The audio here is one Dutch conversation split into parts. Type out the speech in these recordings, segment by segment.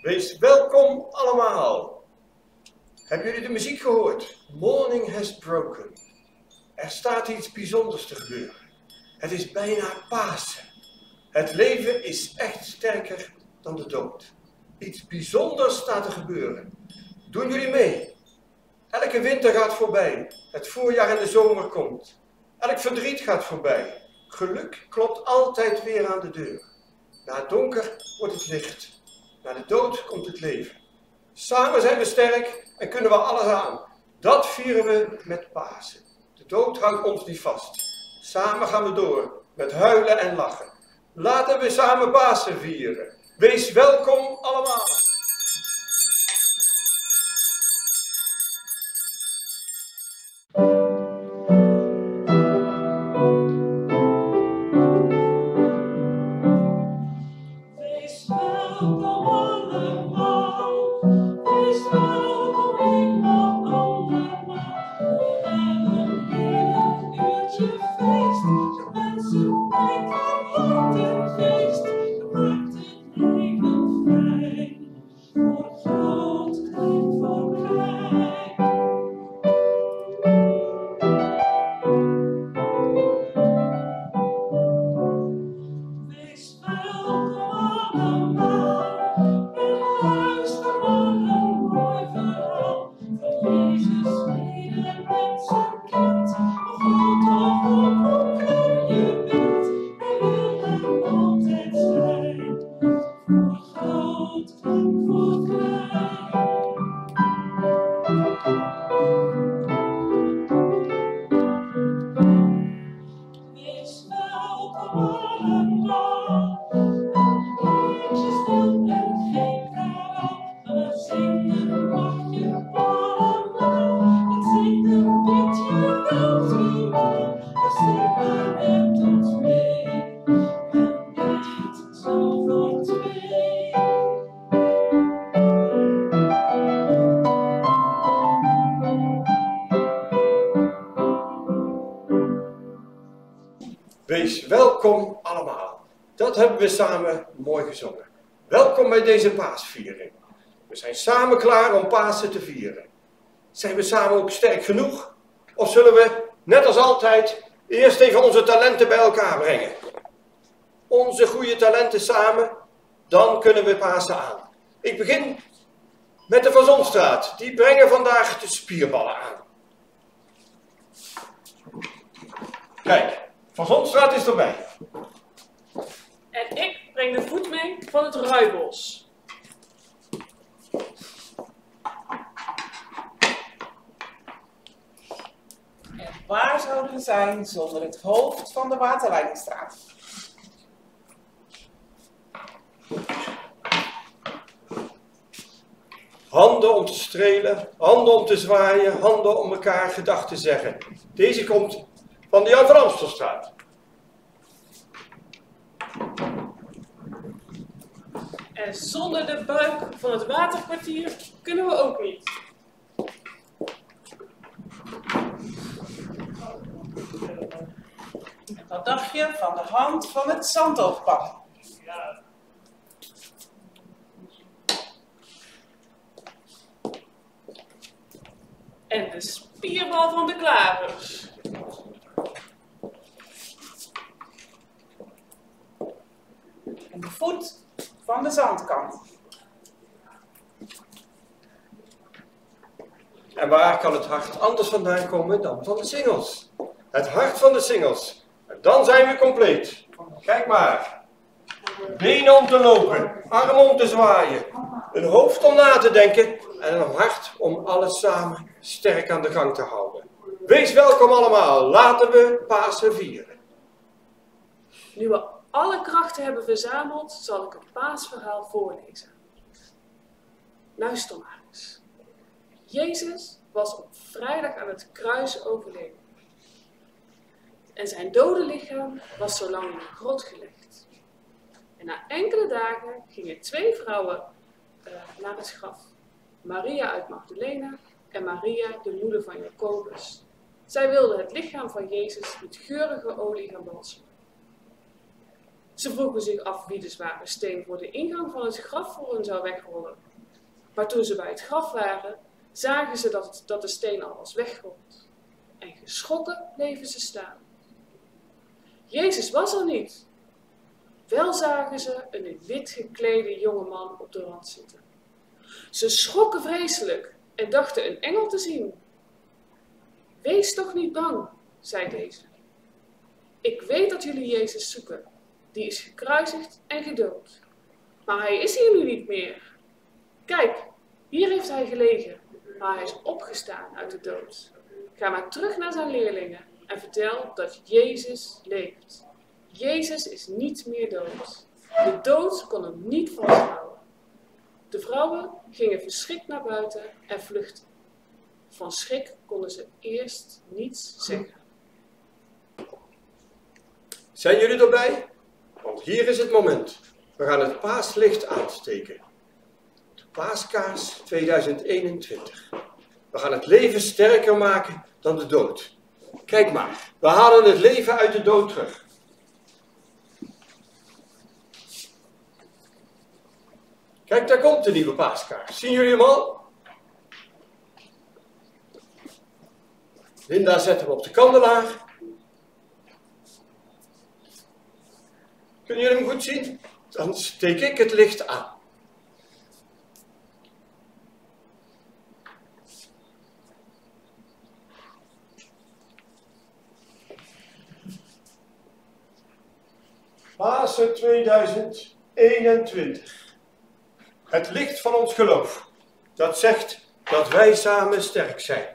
Wees welkom allemaal. Hebben jullie de muziek gehoord? Morning has broken. Er staat iets bijzonders te gebeuren. Het is bijna Pasen. Het leven is echt sterker dan de dood. Iets bijzonders staat te gebeuren. Doen jullie mee? Elke winter gaat voorbij. Het voorjaar en de zomer komt. Elk verdriet gaat voorbij. Geluk klopt altijd weer aan de deur. Na het donker wordt het licht. Na de dood komt het leven. Samen zijn we sterk en kunnen we alles aan. Dat vieren we met Pasen. De dood houdt ons niet vast. Samen gaan we door met huilen en lachen. Laten we samen Pasen vieren. Wees welkom allemaal. Wees welkom allemaal. Dat hebben we samen mooi gezongen. Welkom bij deze paasviering. We zijn samen klaar om Pasen te vieren. Zijn we samen ook sterk genoeg? Of zullen we, net als altijd, eerst even onze talenten bij elkaar brengen? Onze goede talenten samen, dan kunnen we Pasen aan. Ik begin met de Van Zonstraat. Die brengen vandaag de spierballen aan. Kijk. Van Zonstraat is erbij. En ik breng de voet mee van het Ruibos. En waar zouden we zijn zonder het hoofd van de waterleidingstraat? Handen om te strelen, handen om te zwaaien, handen om elkaar gedag te zeggen. Deze komt van de Jan van Amstelstraat. En zonder de buik van het waterkwartier kunnen we ook niet. En wat dacht je van de hand van het Zandhoofdpad? Ja. En de spierbal van de klavers. En de voet van de zandkant. En waar kan het hart anders vandaan komen dan van de singels? Het hart van de singels. En dan zijn we compleet. Kijk maar. Benen om te lopen, armen om te zwaaien, een hoofd om na te denken en een hart om alles samen sterk aan de gang te houden. Wees welkom allemaal. Laten we Pasen vieren. Nu we alle krachten hebben verzameld, zal ik het paasverhaal voorlezen. Luister maar eens. Jezus was op vrijdag aan het kruis overleden. En zijn dode lichaam was zo lang in een grot gelegd. En na enkele dagen gingen twee vrouwen naar het graf. Maria uit Magdalena en Maria, de moeder van Jacobus. Zij wilden het lichaam van Jezus met geurige olie gaan balsemen. Ze vroegen zich af wie de zware steen voor de ingang van het graf voor hen zou wegrollen. Maar toen ze bij het graf waren, zagen ze dat de steen al was weggerold. En geschrokken bleven ze staan. Jezus was er niet. Wel zagen ze een in wit geklede jongeman op de rand zitten. Ze schrokken vreselijk en dachten een engel te zien. Wees toch niet bang, zei deze. Ik weet dat jullie Jezus zoeken. Die is gekruisigd en gedood. Maar hij is hier nu niet meer. Kijk, hier heeft hij gelegen, maar hij is opgestaan uit de dood. Ga maar terug naar zijn leerlingen en vertel dat Jezus leeft. Jezus is niet meer dood. De dood kon hem niet vasthouden. De vrouwen gingen verschrikt naar buiten en vluchtten. Van schrik konden ze eerst niets zeggen. Zijn jullie erbij? Want hier is het moment. We gaan het paaslicht aansteken. De paaskaars 2021. We gaan het leven sterker maken dan de dood. Kijk maar, we halen het leven uit de dood terug. Kijk, daar komt de nieuwe paaskaars. Zien jullie hem al? Linda zet hem op de kandelaar. Kunnen jullie hem goed zien? Dan steek ik het licht aan. Pasen 2021. Het licht van ons geloof. Dat zegt dat wij samen sterk zijn.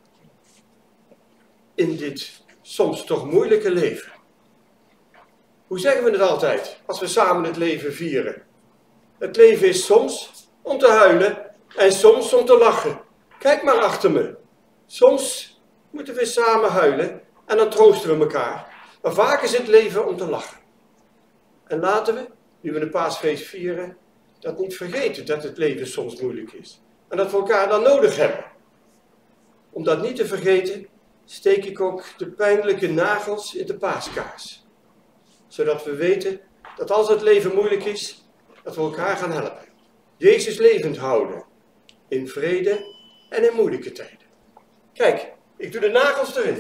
In dit soms toch moeilijke leven. Hoe zeggen we het altijd als we samen het leven vieren? Het leven is soms om te huilen en soms om te lachen. Kijk maar achter me. Soms moeten we samen huilen en dan troosten we elkaar. Maar vaak is het leven om te lachen. En laten we, nu we een paasfeest vieren, dat niet vergeten dat het leven soms moeilijk is. En dat we elkaar dan nodig hebben. Om dat niet te vergeten, steek ik ook de pijnlijke nagels in de paaskaars. Zodat we weten dat als het leven moeilijk is, dat we elkaar gaan helpen. Jezus levend houden. In vrede en in moeilijke tijden. Kijk, ik doe de nagels erin.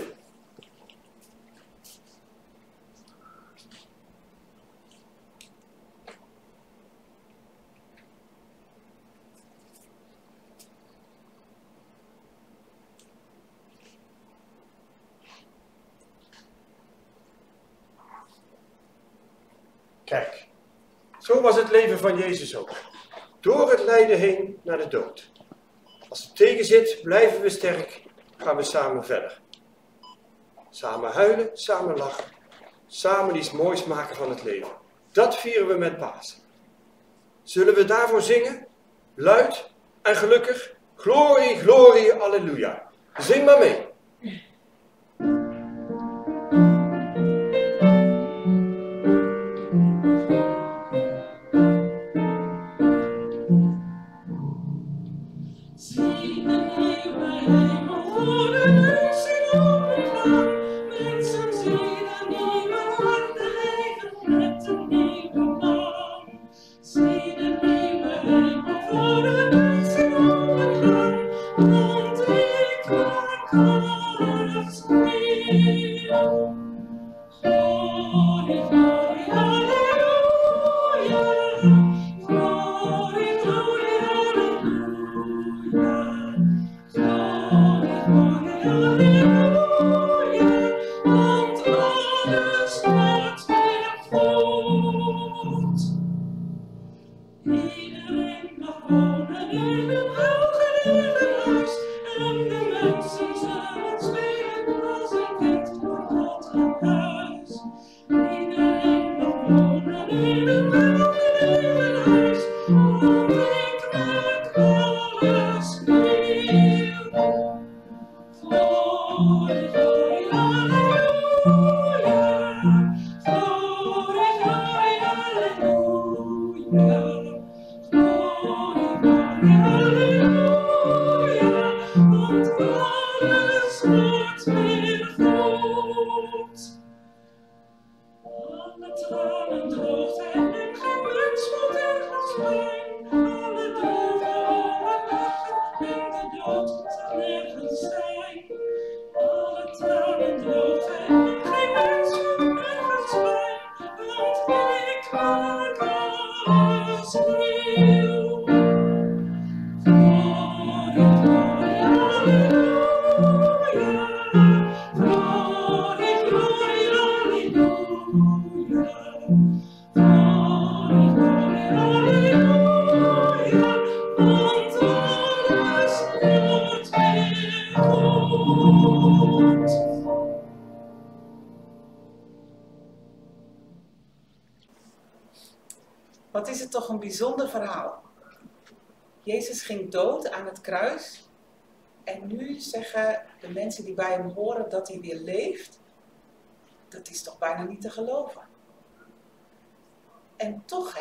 Kijk, zo was het leven van Jezus ook. Door het lijden heen naar de dood. Als het tegenzit, blijven we sterk, gaan we samen verder. Samen huilen, samen lachen. Samen iets moois maken van het leven. Dat vieren we met Pasen. Zullen we daarvoor zingen? Luid en gelukkig. Glorie, glorie, alleluia. Zing maar mee. Alle tranen droogt en geen mens voelt ergens pijn. Alle doden, alle lachen en de dood zal nergens zijn. Alle tranen droogten en geen mens voelt ergens pijn. Want ik maak alles nieuw. Glorie, glorie, halleluja. Glorie, glorie, halleluja. Glorie, glorie, halleluja. Want alles wordt weer goed. Wat is het toch een bijzonder verhaal. Jezus ging dood aan het kruis en nu zeggen de mensen die bij hem horen dat hij weer leeft. Dat is toch bijna niet te geloven. En toch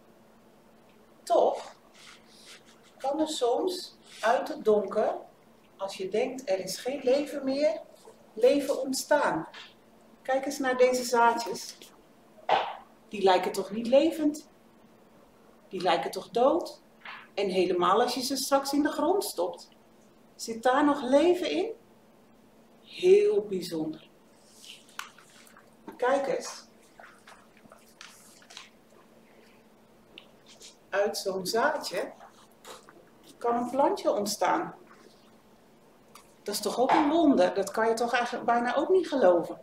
toch kan er soms uit het donker, als je denkt er is geen leven meer, leven ontstaan. Kijk eens naar deze zaadjes. Die lijken toch niet levend? Die lijken toch dood? En helemaal als je ze straks in de grond stopt. Zit daar nog leven in? Heel bijzonder. Maar kijk eens. Uit zo'n zaadje kan een plantje ontstaan. Dat is toch ook een wonder? Dat kan je toch eigenlijk bijna ook niet geloven.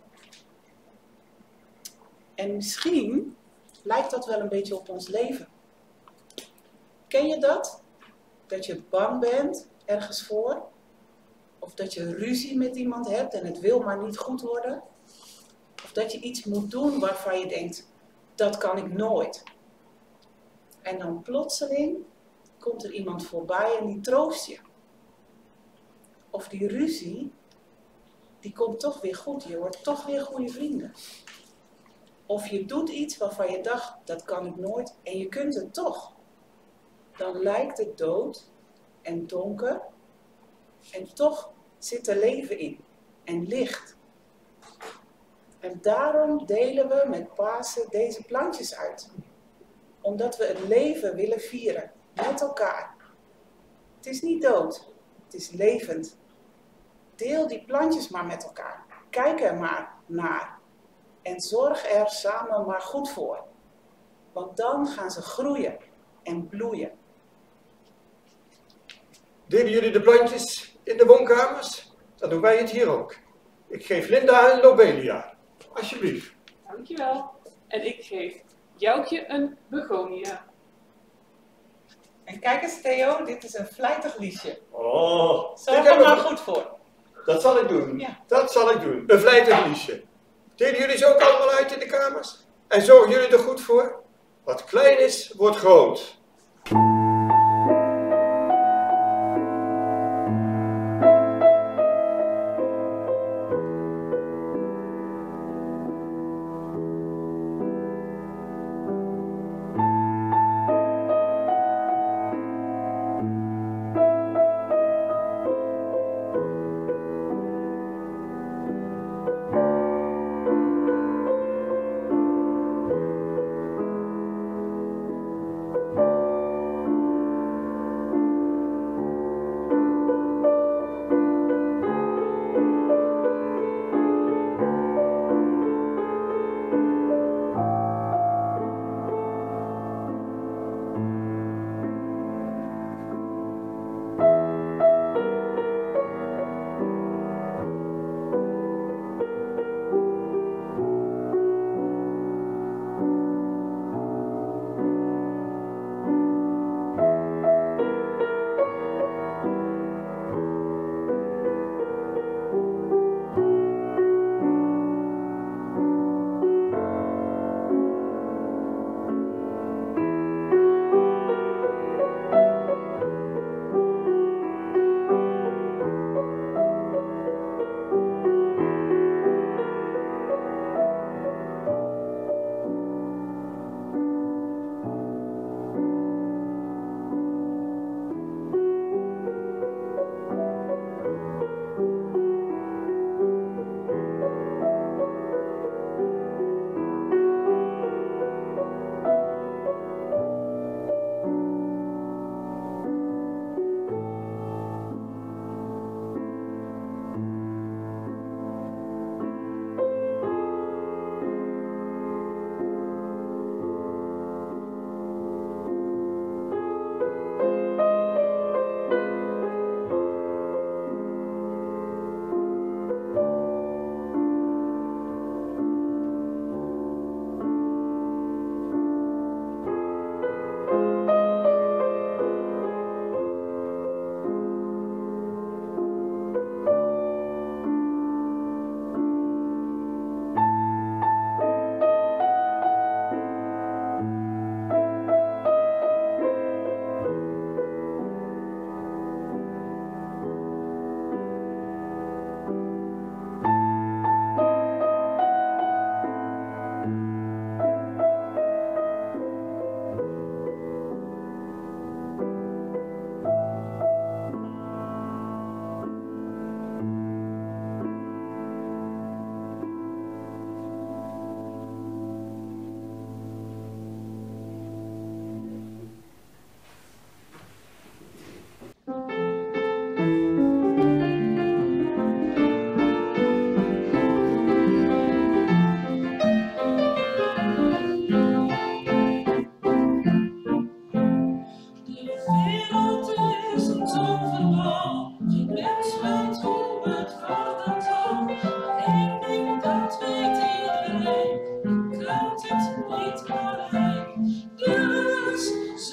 En misschien lijkt dat wel een beetje op ons leven. Ken je dat? Dat je bang bent ergens voor? Of dat je ruzie met iemand hebt en het wil maar niet goed worden? Of dat je iets moet doen waarvan je denkt, dat kan ik nooit. En dan plotseling komt er iemand voorbij en die troost je. Of die ruzie, die komt toch weer goed. Je wordt toch weer goede vrienden. Of je doet iets waarvan je dacht, dat kan ik nooit. En je kunt het toch. Dan lijkt het dood en donker. En toch zit er leven in. En licht. En daarom delen we met Pasen deze plantjes uit. Omdat we het leven willen vieren. Met elkaar. Het is niet dood. Het is levend. Deel die plantjes maar met elkaar. Kijk er maar naar. En zorg er samen maar goed voor. Want dan gaan ze groeien en bloeien. Delen jullie de plantjes in de woonkamers? Dan doen wij het hier ook. Ik geef Linda een lobelia. Alsjeblieft. Dankjewel. En ik geef Joukje een begonia. En kijk eens Theo, dit is een vlijtig liesje. Oh, Zorg er maar goed voor. Dat zal ik doen. Ja. Dat zal ik doen. Een vlijtig liesje. Delen jullie ze ook allemaal uit in de kamers? En zorgen jullie er goed voor? Wat klein is, wordt groot.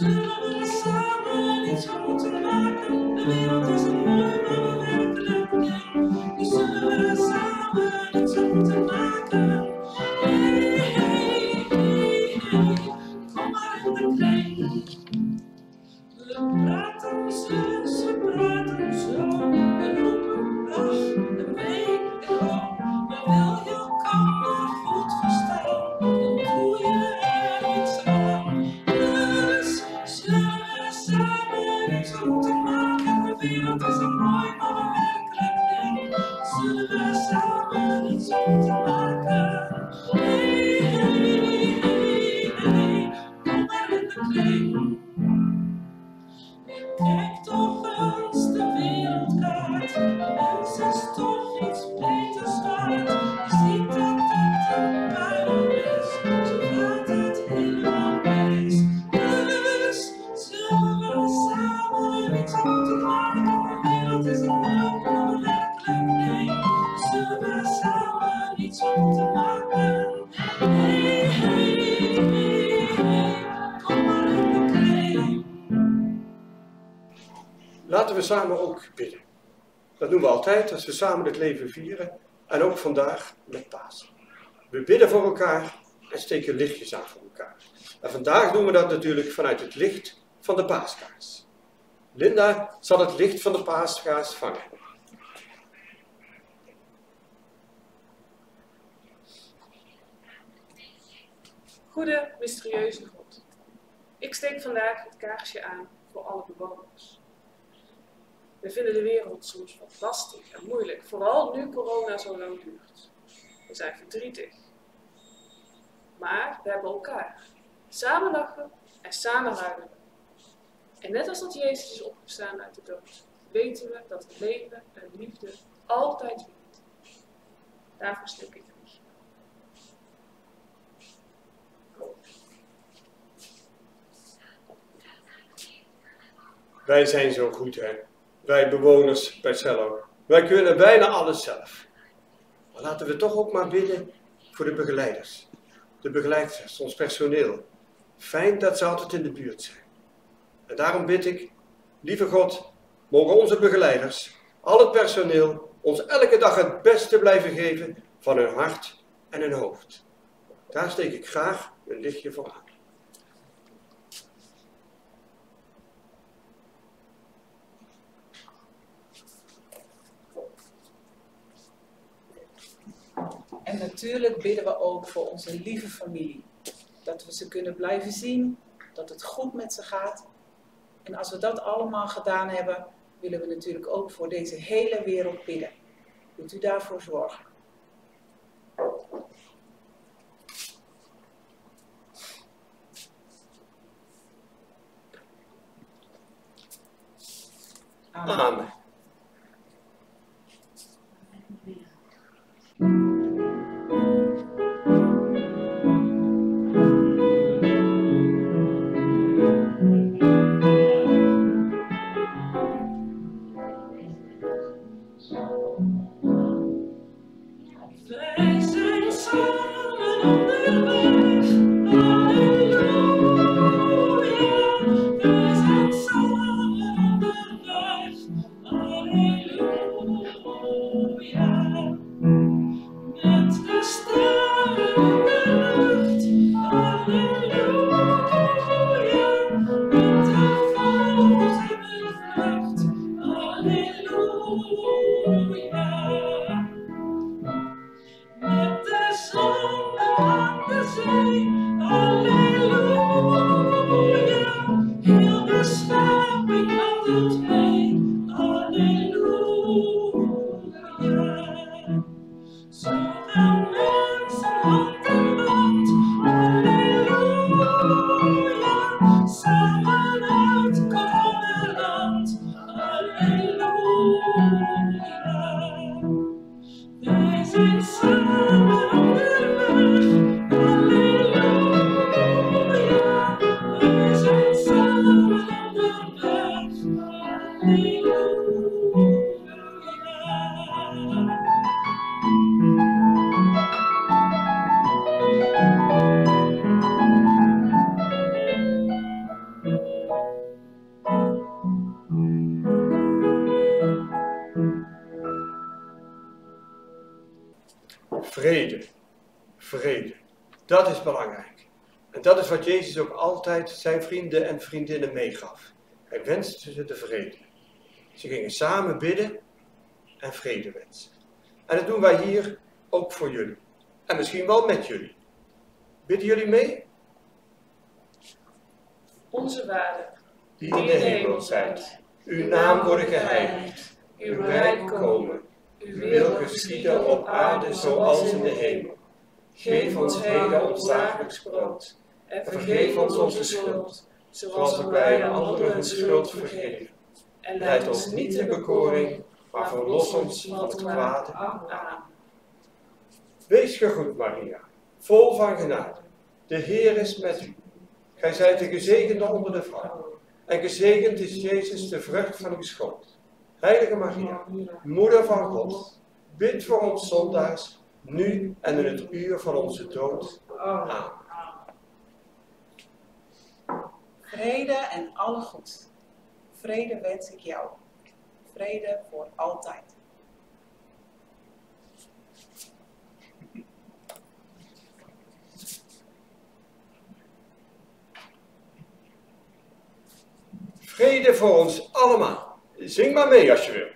Zullen we samen iets groter maken? De wereld is een mooi, maar werkelijk ding. Dus zullen we samen iets groter maken? Hey, hey, hey, hey, kom maar in de kring. We praten zus, we praten zo. We roepen dag en weet ik ook. Maar wil je elkaar goed verstaan, dan doe je er iets aan. Dus zullen we samen iets groter maken? De wereld is een mooi, maar werkelijk ding. Zullen we samen iets groter maken? Hey, hey, hey, hey, kom maar in de kring. Kijk toch eens de wereldkaart, de mens is toch iets beters waard. Je ziet dat het een puinhoop is, zo gaat het helemaal mis. Dus zullen we samen iets groter maken? De wereld is een mooi, maar werkelijk ding. Zullen we samen iets groter maken? Hey, hey, hey, hey, kom maar in de kring. Laten we samen ook bidden. Dat doen we altijd als we samen het leven vieren en ook vandaag met Pasen. We bidden voor elkaar en steken lichtjes aan voor elkaar. En vandaag doen we dat natuurlijk vanuit het licht van de paaskaars. Linda zal het licht van de paaskaars vangen. Goede, mysterieuze God. Ik steek vandaag het kaarsje aan voor alle bewoners. We vinden de wereld soms wat lastig en moeilijk, vooral nu corona zo lang duurt. We zijn verdrietig. Maar we hebben elkaar. Samen lachen en samen huilen. En net als dat Jezus is opgestaan uit de dood, weten we dat het leven en liefde altijd wint. Daarvoor steek ik het lichtje aan. Wij zijn zo goed, hè? Wij bewoners bij Cello. Wij kunnen bijna alles zelf. Maar laten we toch ook maar bidden voor de begeleiders. De begeleiders, ons personeel. Fijn dat ze altijd in de buurt zijn. En daarom bid ik, lieve God, mogen onze begeleiders, al het personeel, ons elke dag het beste blijven geven van hun hart en hun hoofd. Daar steek ik graag een lichtje voor aan. En natuurlijk bidden we ook voor onze lieve familie. Dat we ze kunnen blijven zien, dat het goed met ze gaat. En als we dat allemaal gedaan hebben, willen we natuurlijk ook voor deze hele wereld bidden. Wilt u daarvoor zorgen? Amen. Amen. Wij zijn samen onderweg, halleluja. Wij zijn samen onderweg, halleluja. Met de sterren in de lucht, halleluja. Met de vogels in de lucht, halleluja. Met de zon aan de zee, halleluja. Heel de schepping wandelt mee, halleluja. Zo gaan mensen hand in hand, halleluja. Samen uit coronaland, halleluja. Wij zijn samen onderweg, halleluja. Wij zijn samen onderweg, halleluja. Vrede. Vrede. Dat is belangrijk. En dat is wat Jezus ook altijd zijn vrienden en vriendinnen meegaf. Hij wenste ze de vrede. Ze gingen samen bidden en vrede wensen. En dat doen wij hier ook voor jullie. En misschien wel met jullie. Bidden jullie mee? Onze Vader, Die in de hemel zijt. Uw naam worden geheiligd. Uw rijk komen. Uw wil geschieden op aarde zoals in de hemel. Geef ons heden ons dagelijks brood. En vergeef ons onze schuld, zoals ook wij anderen hun schuld vergeven. En leid ons niet in bekoring, maar verlos ons van het kwade. Amen. Wees gegroet, Maria, vol van genade. De Heer is met u. Gij zijt de gezegende onder de vrouwen. En gezegend is Jezus, de vrucht van uw schoot. Heilige Maria, Moeder van God, bid voor ons zondaars, nu en in het uur van onze dood. Amen. Vrede en alle goed. Vrede wens ik jou. Vrede voor altijd. Vrede voor ons allemaal. Zing maar mee als je wil.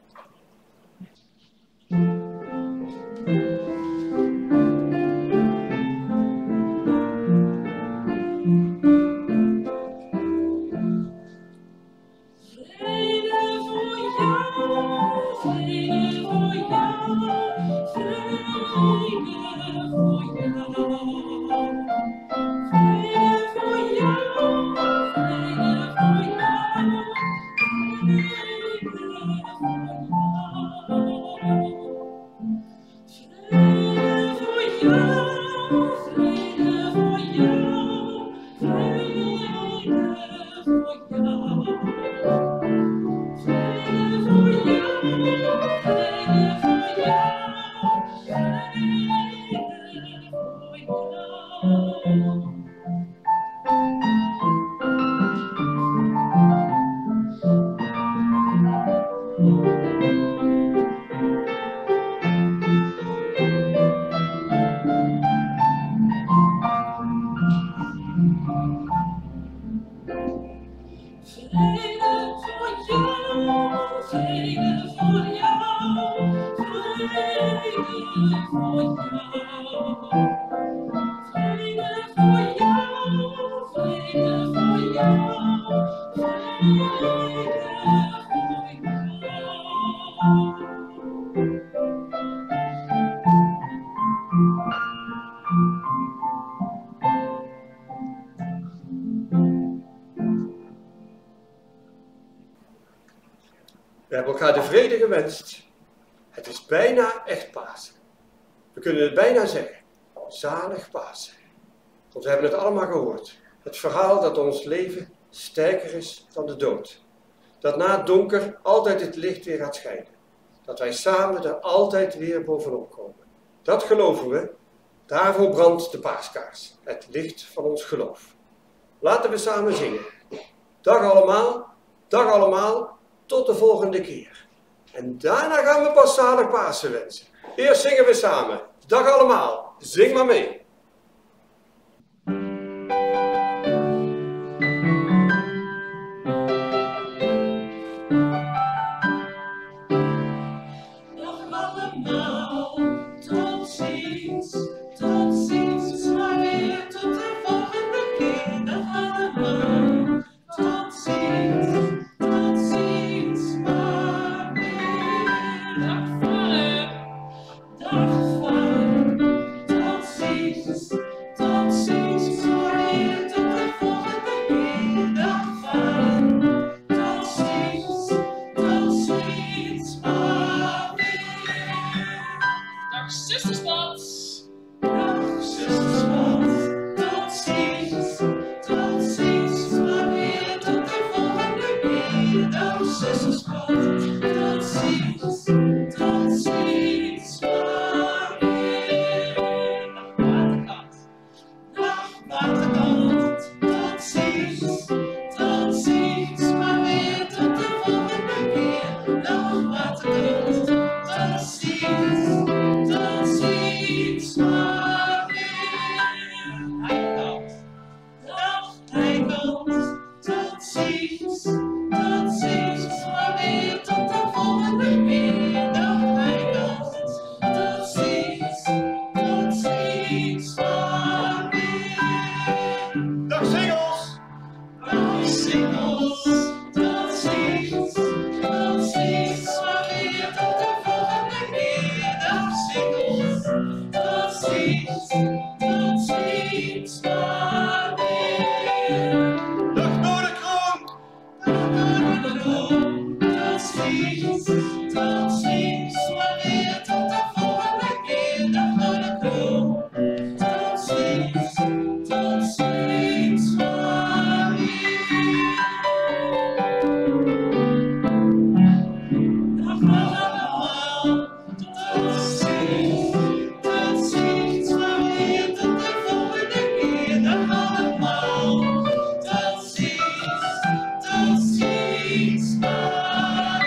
We hebben elkaar de vrede gewenst. Het is bijna echt Pasen. We kunnen het bijna zeggen. Zalig Pasen. Want we hebben het allemaal gehoord. Het verhaal dat ons leven sterker is dan de dood. Dat na het donker altijd het licht weer gaat schijnen. Dat wij samen er altijd weer bovenop komen. Dat geloven we. Daarvoor brandt de paaskaars. Het licht van ons geloof. Laten we samen zingen. Dag allemaal. Dag allemaal. Tot de volgende keer. En daarna gaan we pas zalig Pasen wensen. Eerst zingen we samen. Dag allemaal. Zing maar mee. Dag vader, tot ziens. singles. Tot ziens, maar weer tot de volgende keer. Dag singles. Tot ziens, maar weer. Dag Noorderkroon! Dag Noorderkroon. Tot ziens, maar weer tot de volgende keer. Dag Noorderkroon. Tot ziens, maar weer. Dag allemaal. Tot ziens, maar weer tot de volgende keer. Dag allemaal. Tot ziens, maar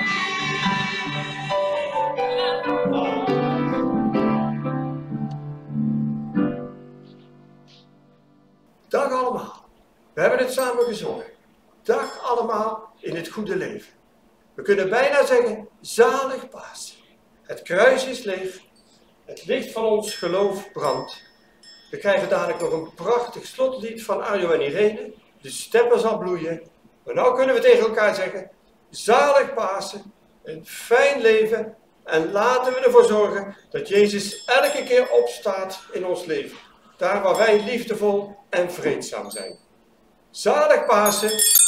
Dag allemaal. We hebben het samen gezongen. Dag allemaal in het goede leven. We kunnen bijna zeggen, zalig Pasen. Het kruis is leeg. Het licht van ons geloof brandt. We krijgen dadelijk nog een prachtig slotlied van Arjo en Irene. De steppen zal bloeien. Maar nou kunnen we tegen elkaar zeggen, zalig Pasen. Een fijn leven. En laten we ervoor zorgen dat Jezus elke keer opstaat in ons leven. Daar waar wij liefdevol en vreedzaam zijn. Zalig Pasen.